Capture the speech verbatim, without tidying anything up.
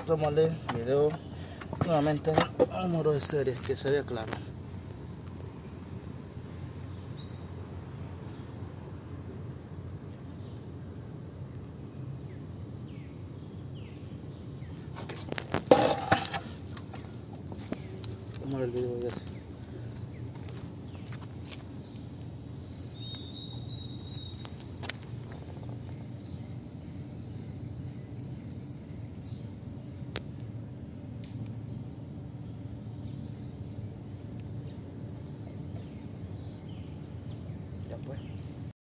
tomarle video nuevamente un número de serie que se vea claro. Vamos a ver el video de eso.